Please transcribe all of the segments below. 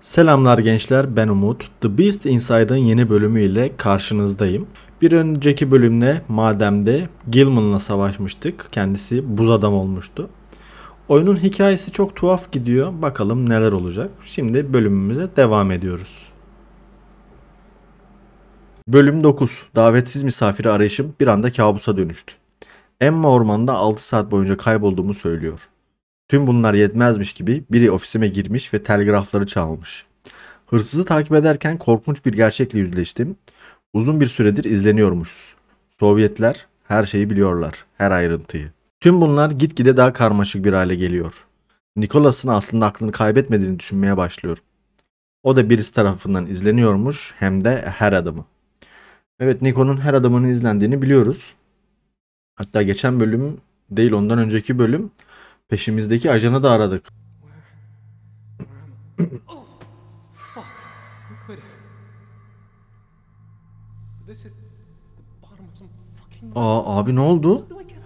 Selamlar gençler, ben Umut. The Beast Inside'ın yeni bölümüyle karşınızdayım. Bir önceki bölümde mademde Gilman'la savaşmıştık. Kendisi buz adam olmuştu. Oyunun hikayesi çok tuhaf gidiyor. Bakalım neler olacak. Şimdi bölümümüze devam ediyoruz. Bölüm 9. Davetsiz misafiri arayışım bir anda kabusa dönüştü. Emma ormanda 6 saat boyunca kaybolduğumu söylüyor. Tüm bunlar yetmezmiş gibi biri ofisime girmiş ve telgrafları çalmış. Hırsızı takip ederken korkunç bir gerçekle yüzleştim. Uzun bir süredir izleniyormuşuz. Sovyetler her şeyi biliyorlar, her ayrıntıyı. Tüm bunlar gitgide daha karmaşık bir hale geliyor. Nicholas'ın aslında aklını kaybetmediğini düşünmeye başlıyorum. O da birisi tarafından izleniyormuş, hem de her adımı. Evet, Nico'nun her adımının izlendiğini biliyoruz. Hatta geçen bölüm değil, ondan önceki bölüm peşimizdeki ajanı da aradık. Aa abi, ne oldu?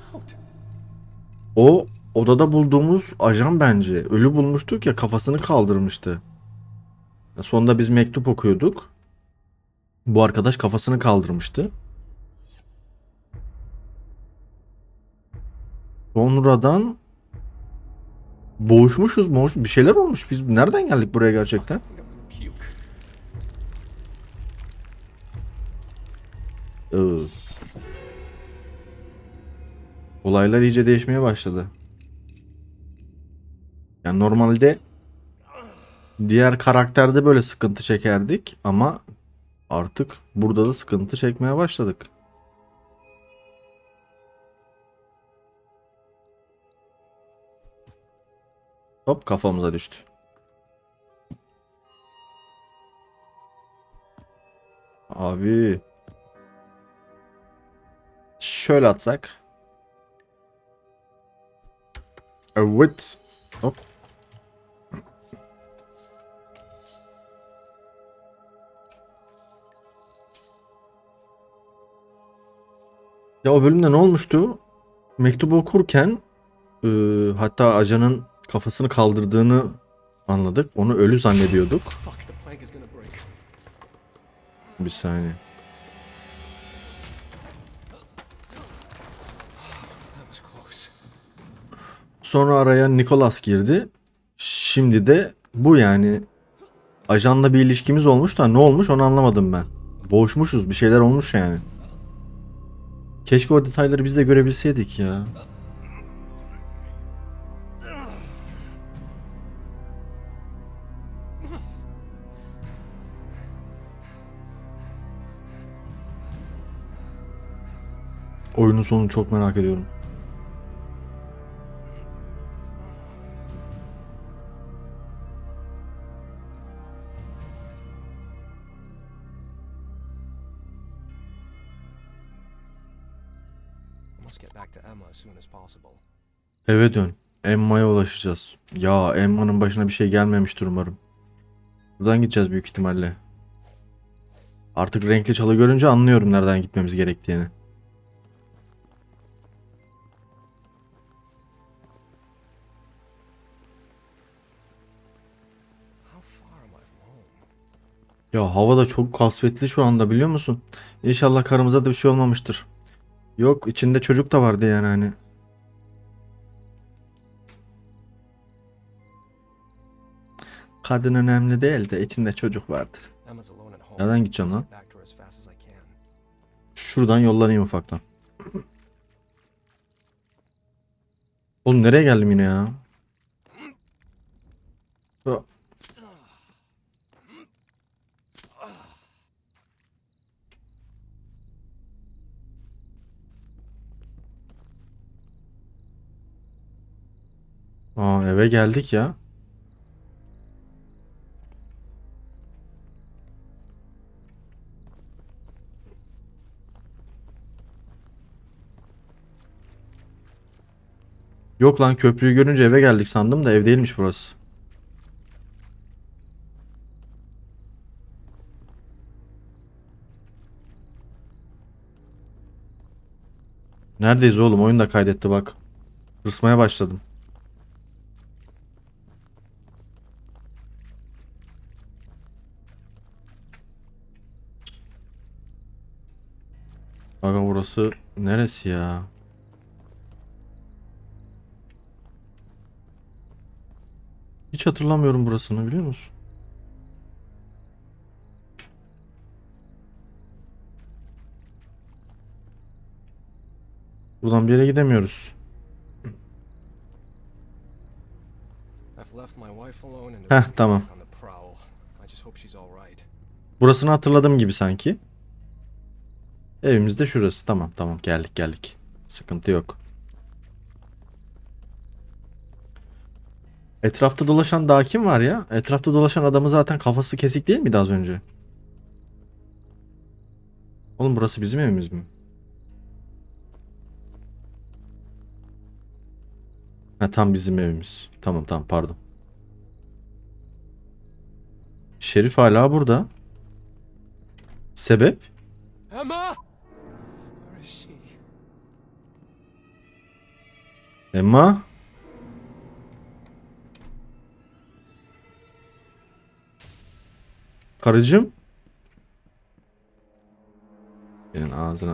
O odada bulduğumuz ajan bence. Ölü bulmuştuk ya, kafasını kaldırmıştı. Sonunda biz mektup okuyorduk. Bu arkadaş kafasını kaldırmıştı. Sonradan boğuşmuşuz. Bir şeyler olmuş. Biz nereden geldik buraya gerçekten? Iı. Olaylar iyice değişmeye başladı. Yani normalde diğer karakterde böyle sıkıntı çekerdik ama artık burada da sıkıntı çekmeye başladık. Hop, kafamıza düştü. Abi. Şöyle atsak. Evet. Hop. Ya o bölümde ne olmuştu? Mektubu okurken hatta ajanın kafasını kaldırdığını anladık. Onu ölü zannediyorduk. Bir saniye. Sonra araya Nicholas girdi. Şimdi de bu yani. Ajanla bir ilişkimiz olmuş da ne olmuş onu anlamadım ben. Boğuşmuşuz, bir şeyler olmuş yani. Keşke o detayları biz de görebilseydik ya. Oyunun sonunu çok merak ediyorum. Eve dön. Emma'ya ulaşacağız. Ya Emma'nın başına bir şey gelmemiştir umarım. Buradan gideceğiz büyük ihtimalle. Artık renkli çalı görünce anlıyorum nereden gitmemiz gerektiğini. Ya hava da çok kasvetli şu anda, biliyor musun? İnşallah karımıza da bir şey olmamıştır. Yok, içinde çocuk da vardı yani hani. Kadın önemli değil de içinde çocuk vardı. Nereden gideceğim lan? Şuradan yollanayım ufaktan. Oğlum nereye geldim yine ya? Aa, eve geldik ya. Yok lan, köprüyü görünce eve geldik sandım da ev değilmiş burası. Neredeyiz oğlum? Oyun da kaydetti bak. Hırsmaya başladım. Aga burası neresi ya? Hiç hatırlamıyorum burasını, biliyor musun? Buradan bir yere gidemiyoruz. Heh, tamam. Burasını hatırladığım gibi sanki. Evimiz de şurası. Tamam tamam, geldik. Sıkıntı yok. Etrafta dolaşan daha kim var ya? Etrafta dolaşan adamı zaten kafası kesik değil miydi az önce? Oğlum burası bizim evimiz mi? Ha, tam bizim evimiz. Tamam tamam, pardon. Şerif hala burada. Sebep? Emma! Where is she? Emma? Karıcığım? Senin ağzına.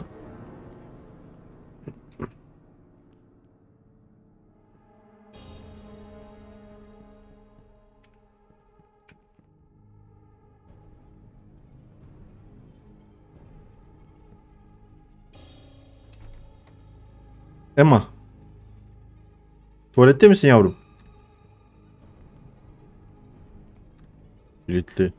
Emma. Tuvalette misin yavrum? Kilitli.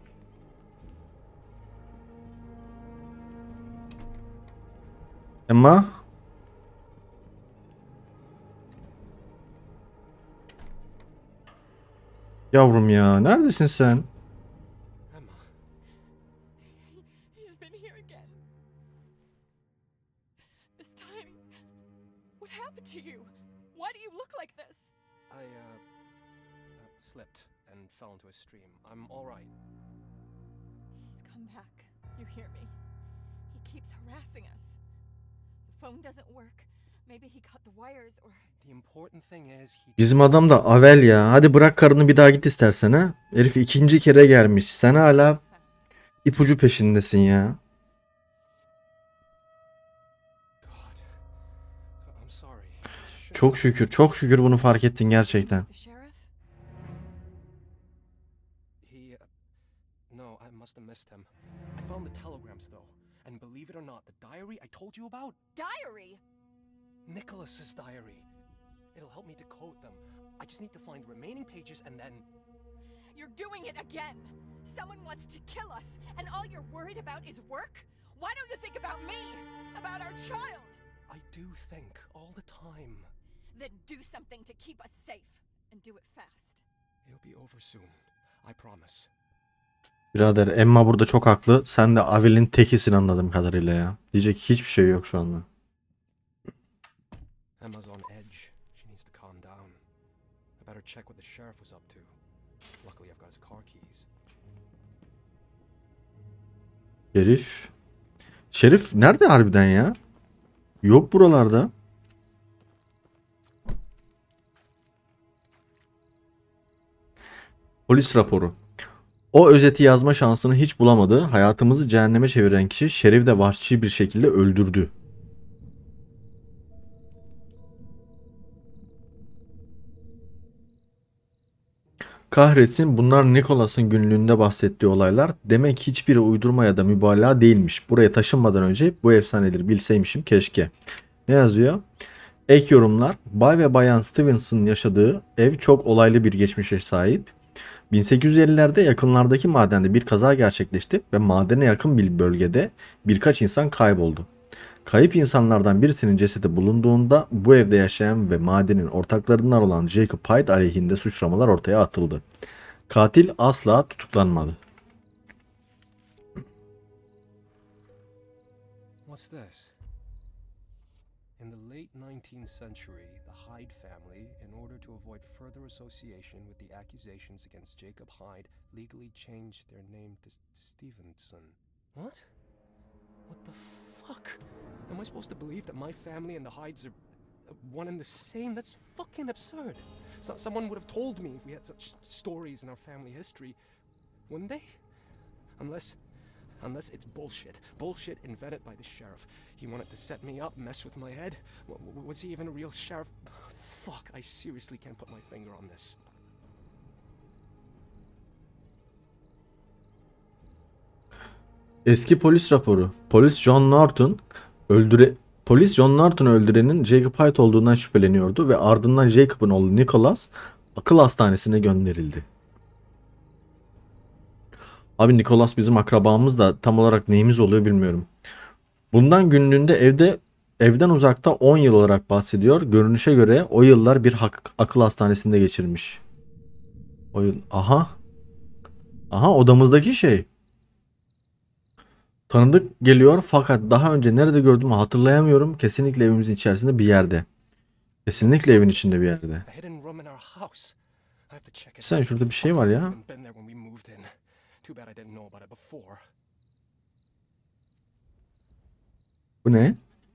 Emma? Yavrum ya, neredesin sen? Emma. He's been here again. This time, what happened to you? Why do you look like this? I, slipped and fell into a stream. I'm alright. He's come back. You hear me? He keeps harassing us. The phone doesn't work. Maybe he cut the wires or... The important thing is he... Bizim adam da Avel ya. Hadi bırak karını, bir daha git istersen ha. Herif ikinci kere gelmiş. Sen hala ipucu peşindesin ya. God. I'm sorry. Çok şükür, çok şükür bunu fark ettin gerçekten. The sheriff? He, no, I must have missed him. I found the telegrams though. And believe it or not, the diary I told you about? Diary? Nicholas's diary. It'll help me decode them. I just need to find the remaining pages and then... You're doing it again! Someone wants to kill us, and all you're worried about is work? Why don't you think about me? About our child? I do think all the time. Then do something to keep us safe, and do it fast. It'll be over soon. I promise. Birader, Emma burada çok haklı. Sen de Avel'in tekisin anladığım kadarıyla ya. Diyecek hiçbir şey yok şu anda. Emma's on edge. She needs to calm down. I better check what the sheriff was up to. Luckily I've got his car keys. Şerif. Şerif nerede harbiden ya? Yok buralarda. Polis raporu. O özeti yazma şansını hiç bulamadı. Hayatımızı cehenneme çeviren kişi Şerif de vahşi bir şekilde öldürdü. Kahretsin, bunlar Nicholas'ın günlüğünde bahsettiği olaylar. Demek hiçbiri uydurma ya da mübalağa değilmiş. Buraya taşınmadan önce bu efsaneleri bilseymişim keşke. Ne yazıyor? Ek yorumlar. Bay ve Bayan Stevenson'ın yaşadığı ev çok olaylı bir geçmişe sahip. 1850'lerde yakınlardaki madende bir kaza gerçekleşti ve madene yakın bir bölgede birkaç insan kayboldu. Kayıp insanlardan birisinin cesedi bulunduğunda bu evde yaşayan ve madenin ortaklarından olan Jacob Hyde aleyhinde suçlamalar ortaya atıldı. Katil asla tutuklanmadı. What's this? In the late 19th century, the Hyde family, in order to avoid further association with the accusations against Jacob Hyde, legally changed their name to Stevenson. What? What the fuck? Am I supposed to believe that my family and the Hydes are one and the same? That's fucking absurd. Someone would have told me if we had such stories in our family history, wouldn't they? Unless Unless it's bullshit. Bullshit invented by the sheriff. He wanted to set me up, mess with my head. Was he even a real sheriff? Fuck, I seriously can't put my finger on this. Eski polis raporu. Polis John Norton'u öldürenin Jacob Hyde olduğundan şüpheleniyordu ve ardından Jacob'un oğlu Nicholas akıl hastanesine gönderildi. Abi Nicholas bizim akrabamız da tam olarak neyimiz oluyor bilmiyorum. Bundan günlüğünde evden uzakta 10 yıl olarak bahsediyor. Görünüşe göre o yıllar bir akıl hastanesinde geçirmiş. O yıl aha. Aha odamızdaki şey. Tanıdık geliyor fakat daha önce nerede gördüğümü hatırlayamıyorum. Kesinlikle evimizin içerisinde bir yerde. Kesinlikle evin içinde bir yerde. Sen şurada bir şey var ya. Bu ne?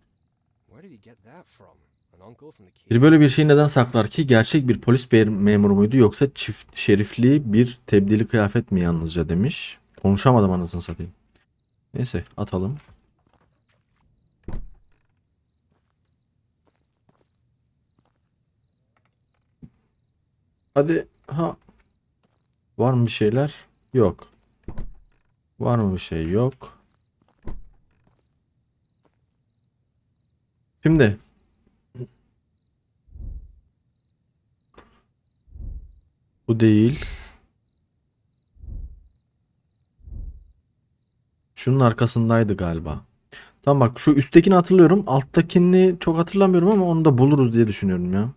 Biri böyle bir şeyi neden saklar ki? Gerçek bir polis memuru muydu yoksa çift şerifli bir tebdili kıyafet mi yalnızca demiş. Konuşamadım anasını satayım. Neyse atalım. Hadi ha. Var mı bir şeyler? Yok. Var mı bir şey? Yok. Şimdi bu değil. Şunun arkasındaydı galiba. Tamam bak şu üsttekini hatırlıyorum. Alttakini çok hatırlamıyorum ama onu da buluruz diye düşünüyorum ya.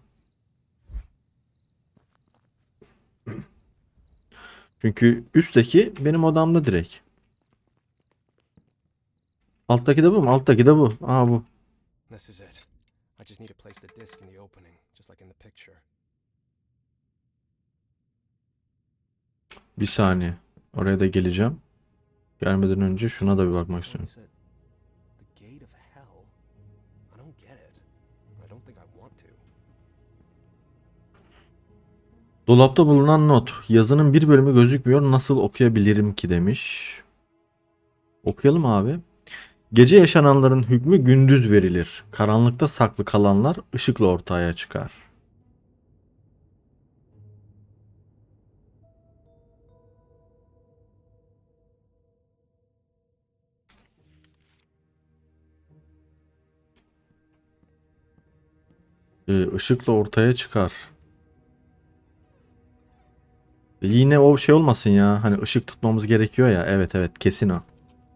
Çünkü üstteki benim odamda direkt. Alttaki de bu mu? Alttaki de bu. Aa bu. Bir saniye. Oraya da geleceğim. Gelmeden önce şuna da bir bakmak istiyorum. Dolapta bulunan not. Yazının bir bölümü gözükmüyor. Nasıl okuyabilirim ki demiş. Okuyalım abi. Gece yaşananların hükmü gündüz verilir. Karanlıkta saklı kalanlar ışıkla ortaya çıkar. Işıkla ortaya çıkar. Yine o şey olmasın ya. Hani ışık tutmamız gerekiyor ya. Evet evet kesin o.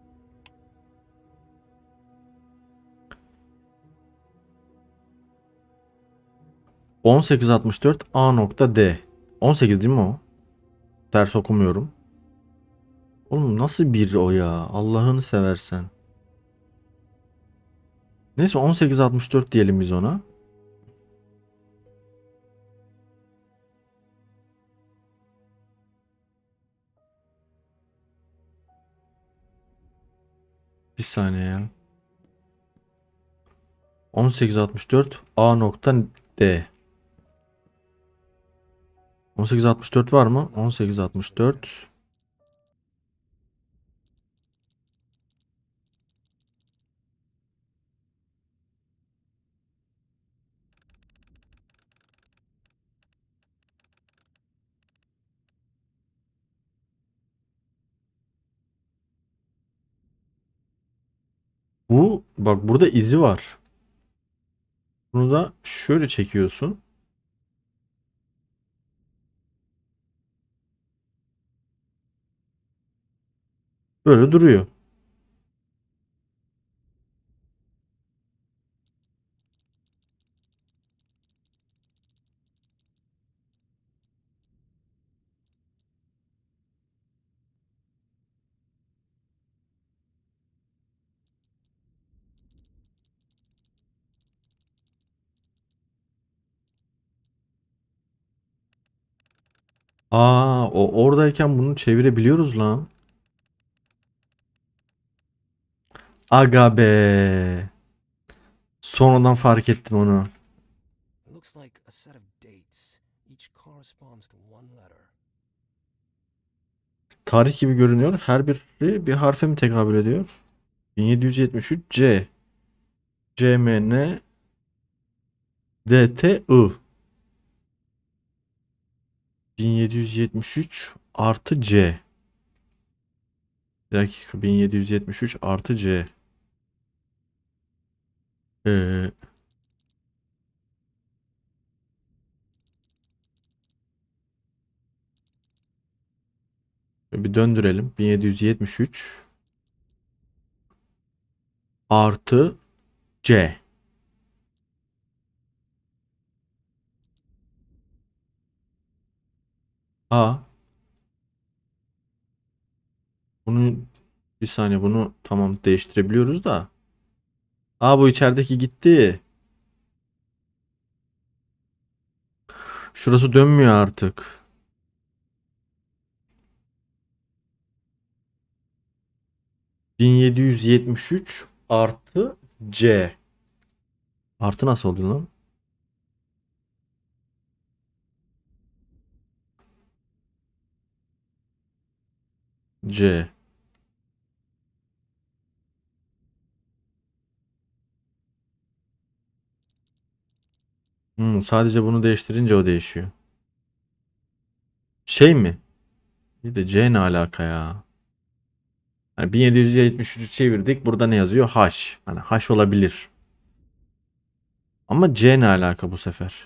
...1864 A.D. 18 değil mi o? Ters okumuyorum. Oğlum nasıl bir o ya? Allah'ını seversen. Neyse 1864 diyelim biz ona. Bir saniye ya. 1864 A.D. 1864 var mı? 1864. Bu bak burada izi var. Bunu da şöyle çekiyorsun. Böyle duruyor. Aa, o oradayken bunu çevirebiliyoruz lan. Aga be. Sonradan fark ettim onu. tarih gibi görünüyor. Her biri bir harfe mi tekabül ediyor? 1773 C. CMN DTI. 1773 artı C. Bir dakika, 1773 artı C. Ee, bir döndürelim. 1773 artı C. A. Bunu bir saniye, bunu tamam değiştirebiliyoruz da. Aa, bu içerideki gitti. Şurası dönmüyor artık. 1773 artı C. Artı nasıl oluyor lan? C. Sadece bunu değiştirince o değişiyor. Şey mi? Bir de C ne alaka ya? Hani 1773'ü çevirdik. Burada ne yazıyor? H. Hani H olabilir. Ama C ne alaka bu sefer?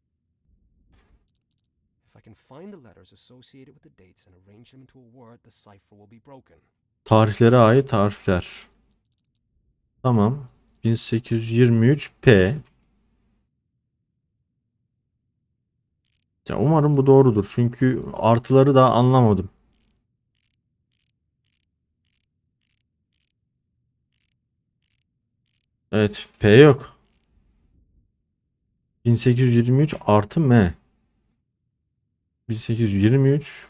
If I can find the letters associated with the dates and arrange them into a word, the cipher will be broken. Tarihlere ait harfler. Tamam. 1823 P. Ya umarım bu doğrudur. Çünkü artıları daha anlamadım. Evet, P yok. 1823 artı M. 1823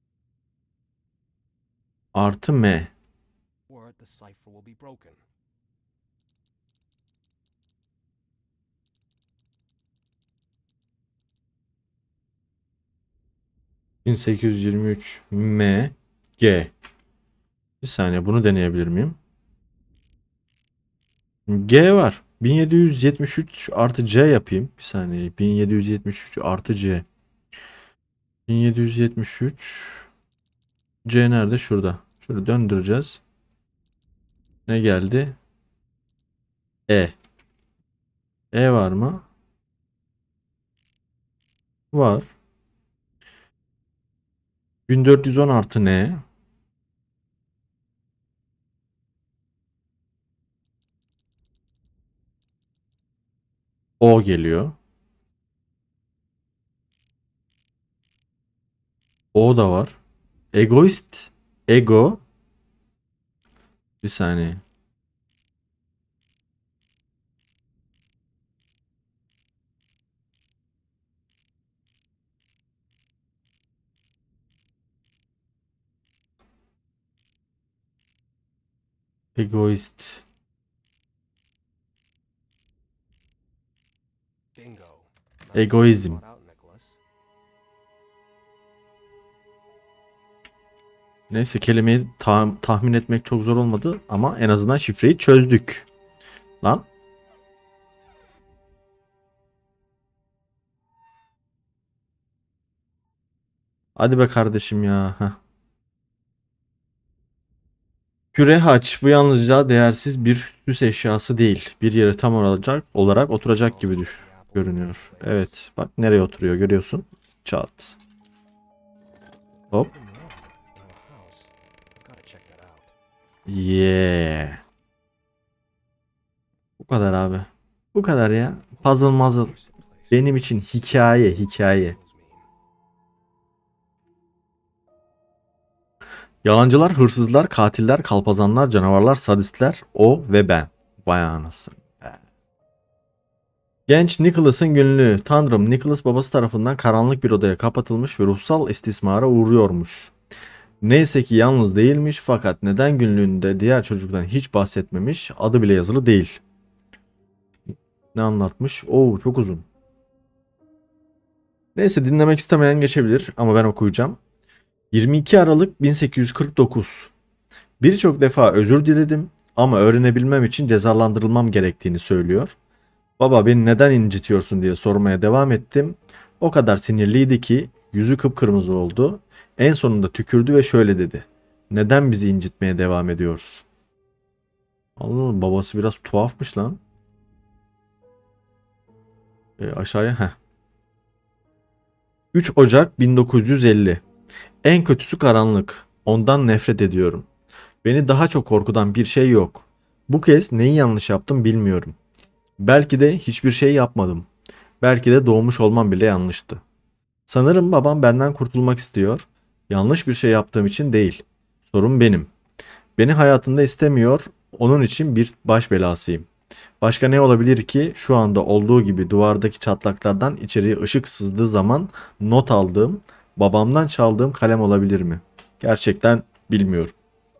artı M. Word, the cipher will be broken. ...1823 M G. Bir saniye, bunu deneyebilir miyim? G var. 1773 artı C yapayım. Bir saniye. 1773 artı C. 1773 C nerede? Şurada. Şöyle döndüreceğiz. Ne geldi? E. E var mı? Var. 1410 artı ne? O geliyor. O da var. Egoist. Ego. Bir saniye. Egoist. Bingo. Egoizm. Thought out, Nicholas. Neyse, kelimeyi tahmin etmek çok zor olmadı ama en azından şifreyi çözdük. Lan. Hadi be kardeşim ya. Heh. Küre haç, bu yalnızca değersiz bir süs eşyası değil. Bir yere tam olarak oturacak gibi görünüyor. Evet, bak nereye oturuyor görüyorsun. Çat. Hop. In our house. I've got to check that out. Yeah. Bu kadar abi. Bu kadar ya. Puzzle muzzle. Benim için hikaye. Yalancılar, hırsızlar, katiller, kalpazanlar, canavarlar, sadistler, o ve ben. Vay anasını be. Genç Nicholas'ın günlüğü. Tanrım, Nicholas babası tarafından karanlık bir odaya kapatılmış ve ruhsal istismara uğruyormuş. Neyse ki yalnız değilmiş, fakat neden günlüğünde diğer çocuktan hiç bahsetmemiş, adı bile yazılı değil. Ne anlatmış? Oo, çok uzun. Neyse, dinlemek istemeyen geçebilir ama ben okuyacağım. 22 Aralık 1849. Birçok defa özür diledim ama öğrenebilmem için cezalandırılmam gerektiğini söylüyor. Baba beni neden incitiyorsun diye sormaya devam ettim. O kadar sinirliydi ki yüzü kıpkırmızı oldu. En sonunda tükürdü ve şöyle dedi. Neden bizi incitmeye devam ediyorsun? Allah babası biraz tuhafmış lan. Aşağıya. 3 Ocak 1950. En kötüsü karanlık. Ondan nefret ediyorum. Beni daha çok korkutan bir şey yok. Bu kez neyi yanlış yaptım bilmiyorum. Belki de hiçbir şey yapmadım. Belki de doğmuş olmam bile yanlıştı. Sanırım babam benden kurtulmak istiyor. Yanlış bir şey yaptığım için değil. Sorun benim. Beni hayatında istemiyor. Onun için bir baş belasıyım. Başka ne olabilir ki şu anda olduğu gibi duvardaki çatlaklardan içeriye ışık sızdığı zaman not aldığım, babamdan çaldığım kalem olabilir mi? Gerçekten bilmiyorum.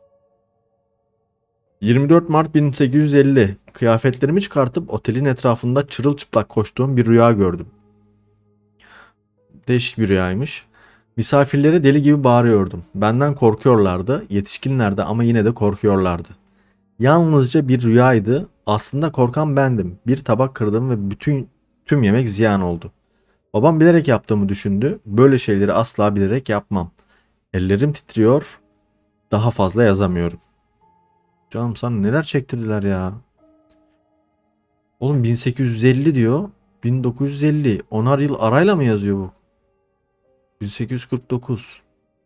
24 Mart 1850. Kıyafetlerimi çıkartıp otelin etrafında çırılçıplak koştuğum bir rüya gördüm. Değişik bir rüyaymış. Misafirlere deli gibi bağırıyordum. Benden korkuyorlardı, yetişkinlerdi ama yine de korkuyorlardı. Yalnızca bir rüyaydı. Aslında korkan bendim. Bir tabak kırdım ve tüm yemek ziyan oldu. Babam bilerek yaptığımı düşündü. Böyle şeyleri asla bilerek yapmam. Ellerim titriyor. Daha fazla yazamıyorum. Canım sana neler çektirdiler ya. Oğlum 1850 diyor. 1950. Onar yıl arayla mı yazıyor bu? 1849.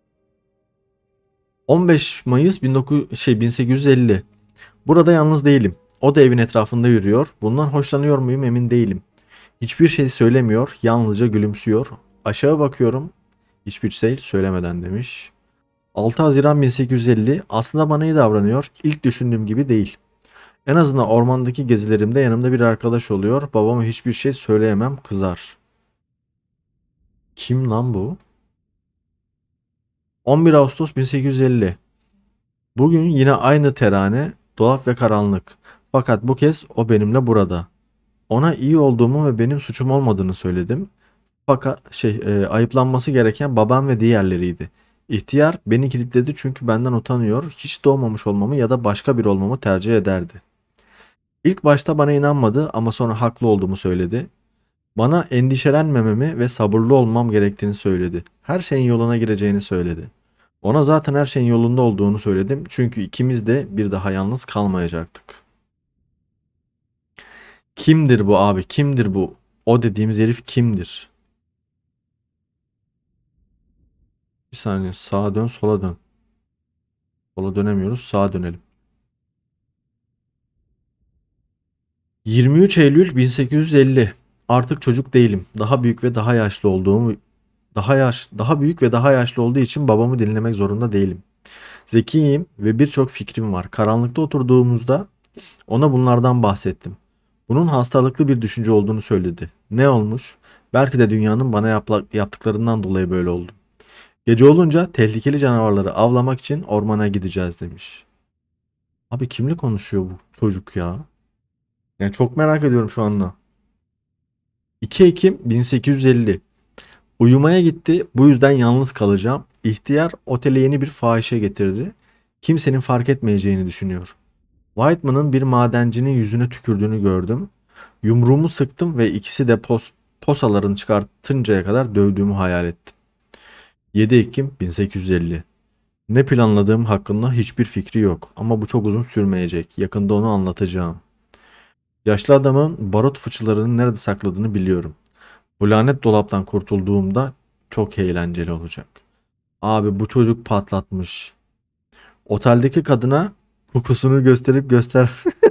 15 Mayıs 1850. Burada yalnız değilim. O da evin etrafında yürüyor. Bundan hoşlanıyor muyum emin değilim. Hiçbir şey söylemiyor. Yalnızca gülümsüyor. Aşağı bakıyorum. Hiçbir şey söylemeden demiş. 6 Haziran 1850. Aslında bana iyi davranıyor. İlk düşündüğüm gibi değil. En azından ormandaki gezilerimde yanımda bir arkadaş oluyor. Babama hiçbir şey söyleyemem, kızar. Kim lan bu? 11 Ağustos 1850. Bugün yine aynı terane, dolap ve karanlık. Fakat bu kez o benimle burada. Ona iyi olduğumu ve benim suçum olmadığını söyledim. Fakat ayıplanması gereken babam ve diğerleriydi. İhtiyar beni kilitledi çünkü benden utanıyor, hiç doğmamış olmamı ya da başka bir olmamı tercih ederdi. İlk başta bana inanmadı ama sonra haklı olduğumu söyledi. Bana endişelenmememi ve sabırlı olmam gerektiğini söyledi. Her şeyin yoluna gireceğini söyledi. Ona zaten her şeyin yolunda olduğunu söyledim çünkü ikimiz de bir daha yalnız kalmayacaktık. Kimdir bu abi? Kimdir bu? O dediğimiz herif kimdir? Bir saniye, sağa dön, sola dön. Sola dönemiyoruz, sağa dönelim. 23 Eylül 1850. Artık çocuk değilim. Daha büyük ve daha yaşlı olduğumu daha büyük ve daha yaşlı olduğu için babamı dinlemek zorunda değilim. Zekiyim ve birçok fikrim var. Karanlıkta oturduğumuzda ona bunlardan bahsettim. Bunun hastalıklı bir düşünce olduğunu söyledi. Ne olmuş? Belki de dünyanın bana yaptıklarından dolayı böyle oldum. Gece olunca tehlikeli canavarları avlamak için ormana gideceğiz demiş. Abi kimle konuşuyor bu çocuk ya? Yani çok merak ediyorum şu anda. 2 Ekim 1850. Uyumaya gitti. Bu yüzden yalnız kalacağım. İhtiyar otele yeni bir fahişe getirdi. Kimsenin fark etmeyeceğini düşünüyor. Whiteman'ın bir madencinin yüzüne tükürdüğünü gördüm. Yumruğumu sıktım ve ikisi de posalarını çıkartıncaya kadar dövdüğümü hayal ettim. 7 Ekim 1850. Ne planladığım hakkında hiçbir fikri yok ama bu çok uzun sürmeyecek. Yakında onu anlatacağım. Yaşlı adamın barut fıçılarını nerede sakladığını biliyorum. Bu lanet dolaptan kurtulduğumda çok eğlenceli olacak. Abi bu çocuk patlatmış. Oteldeki kadına kokusunu göster.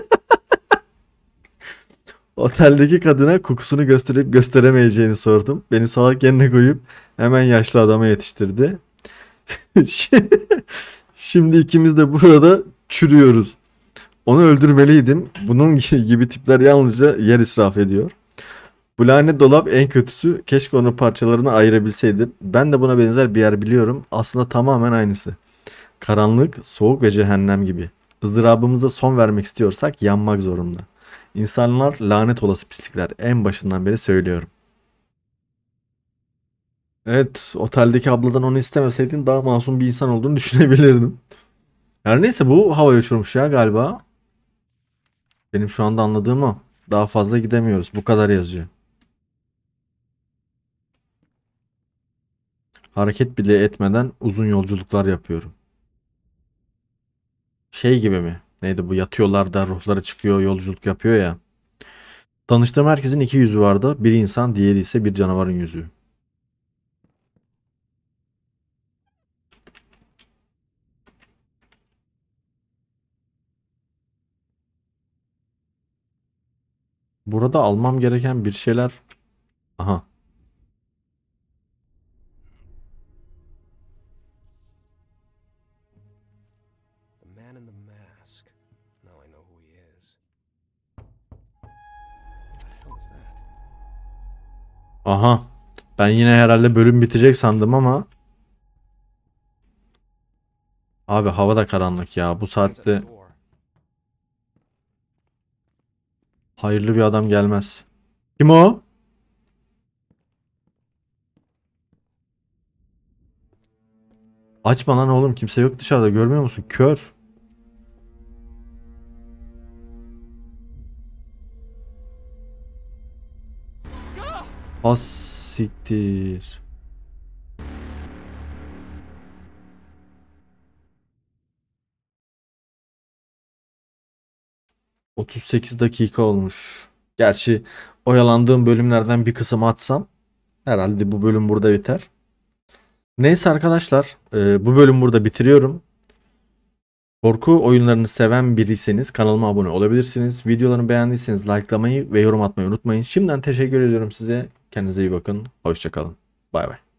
Oteldeki kadına kokusunu gösterip gösteremeyeceğini sordum. Beni salak yerine koyup hemen yaşlı adama yetiştirdi. Şimdi ikimiz de burada çürüyoruz. Onu öldürmeliydim. Bunun gibi tipler yalnızca yer israf ediyor. Bu lanet dolap en kötüsü. Keşke onun parçalarını ayırabilseydim. Ben de buna benzer bir yer biliyorum. Aslında tamamen aynısı. Karanlık, soğuk ve cehennem gibi. Izdırabımıza son vermek istiyorsak yanmak zorunda. İnsanlar lanet olası pislikler. En başından beri söylüyorum. Evet, oteldeki abladan onu istemeseydin daha masum bir insan olduğunu düşünebilirdim. Her neyse bu havaya uçurmuş ya galiba. Benim şu anda anladığım o. Daha fazla gidemiyoruz. Bu kadar yazıyor. Hareket bile etmeden uzun yolculuklar yapıyorum. Şey gibi mi? Neydi bu? Yatıyorlar da ruhları çıkıyor, yolculuk yapıyor ya. Tanıştığım herkesin iki yüzü vardı. Biri insan, diğeri ise bir canavarın yüzü. Burada almam gereken bir şeyler. Aha. The man in the mask. Now I know who he is. What the hell is that? Aha. Ben yine herhalde bölüm bitecek sandım ama. Abi hava da karanlık ya. Bu Someone's at the saatte door. hayırlı bir adam gelmez. Kim o? Açma lan oğlum. Kimse yok dışarıda. Görmüyor musun? Kör. Has siktir. 38 dakika olmuş. Gerçi oyalandığım bölümlerden bir kısmı atsam herhalde bu bölüm burada biter. Neyse arkadaşlar, bu bölüm burada bitiriyorum. Korku oyunlarını seven biriyseniz kanalıma abone olabilirsiniz. Videolarımı beğendiyseniz likelamayı ve yorum atmayı unutmayın. Şimdiden teşekkür ediyorum size. Kendinize iyi bakın. Hoşça kalın. Bay bay.